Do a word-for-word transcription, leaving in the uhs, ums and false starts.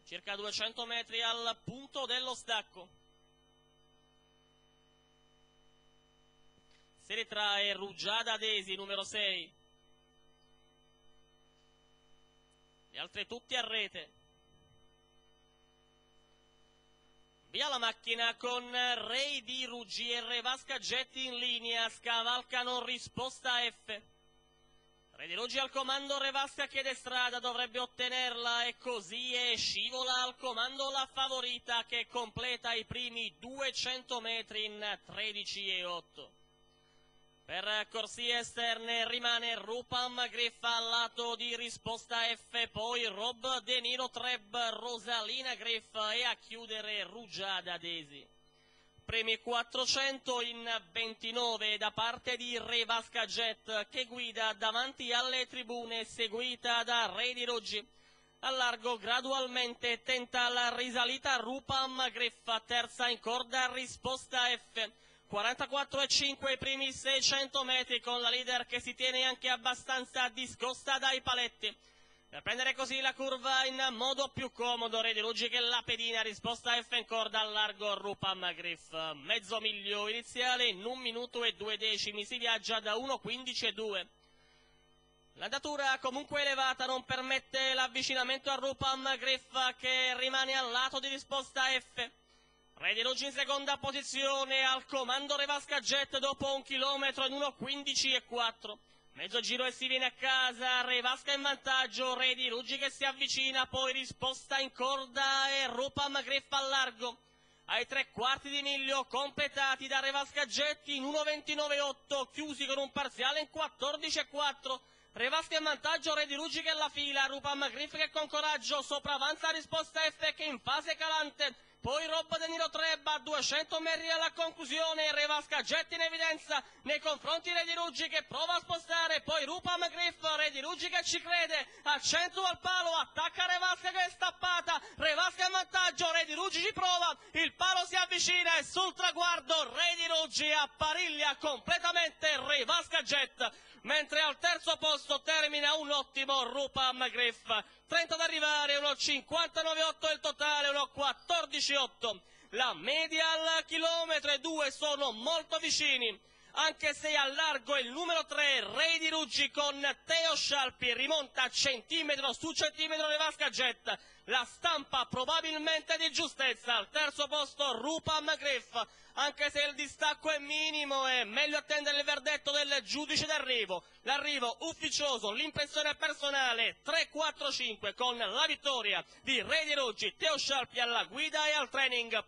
circa duecento metri al punto dello stacco. Si ritrae Rugiada Desi, numero sei. Gli altri tutti a rete. Via la macchina con Re di Ruggi e Re Vascagetti in linea, scavalcano Risposta F. Re di Ruggi al comando, Re Vasca chiede strada, dovrebbe ottenerla e così è, scivola al comando la favorita che completa i primi duecento metri in tredici e otto. Per corsie esterne rimane Rupam Griffa al lato di Risposta F, poi Rob De Niro Treb, Rosalina Griffa e a chiudere Rugiada Desi. Primi quattrocento in ventinove da parte di Re Vascaget che guida davanti alle tribune, seguita da Re di Ruggi. Al largo gradualmente tenta la risalita Rupam Griffa, terza in corda Risposta F. quarantaquattro e cinque i primi seicento metri con la leader che si tiene anche abbastanza discosta dai paletti. Per prendere così la curva in modo più comodo, Re di Ruggi che la pedina, Risposta F in corda al largo Rupam Griff. Mezzo miglio iniziale in un minuto e due decimi, si viaggia da uno quindici e due. L'andatura comunque elevata non permette l'avvicinamento a Rupam Griff che rimane al lato di Risposta F. Re di Ruggi in seconda posizione, al comando Re Vascaget dopo un chilometro in uno quindici e quattro. Mezzo giro e si viene a casa, Re Vasca in vantaggio, Re di Ruggi che si avvicina, poi Risposta in corda e Rupam Griff al largo. Ai tre quarti di miglio completati da Re Vascagetti in uno ventinove e otto, chiusi con un parziale in quattordici e quattro. Re Vasca in vantaggio, Re di Ruggi che la fila, Rupam Griff che con coraggio sopravanza Risposta F che in fase calante. Poi Rob De Niro Treb a duecento metri alla conclusione, Re Vascagetti in evidenza nei confronti Re di Ruggi che prova a spostare, poi Rupam Griff, Re di Ruggi che ci crede, al centro al palo, attacca Re Vasca che è stappata, Re Vasca in vantaggio, Re di Ruggi ci prova, il palo si avvicina e sul traguardo Re di Ruggi appariglia completamente Re Vascaget, mentre al terzo posto termina un ottimo Rupam Griff. trenta ad arrivare, uno cinquantanove e otto il totale, uno quattordici e otto. La media al chilometro e due sono molto vicini, anche se a largo il numero tre, Re di Ruggi con Teo Scialpi, rimonta centimetro su centimetro Re Vascaget. La stampa probabilmente di giustezza, al terzo posto Rupam Griff, anche se il distacco è minimo è meglio attendere il verdetto del giudice d'arrivo. L'arrivo ufficioso, l'impressione personale tre quattro cinque con la vittoria di Re di Ruggi, Teo Scialpi alla guida e al training.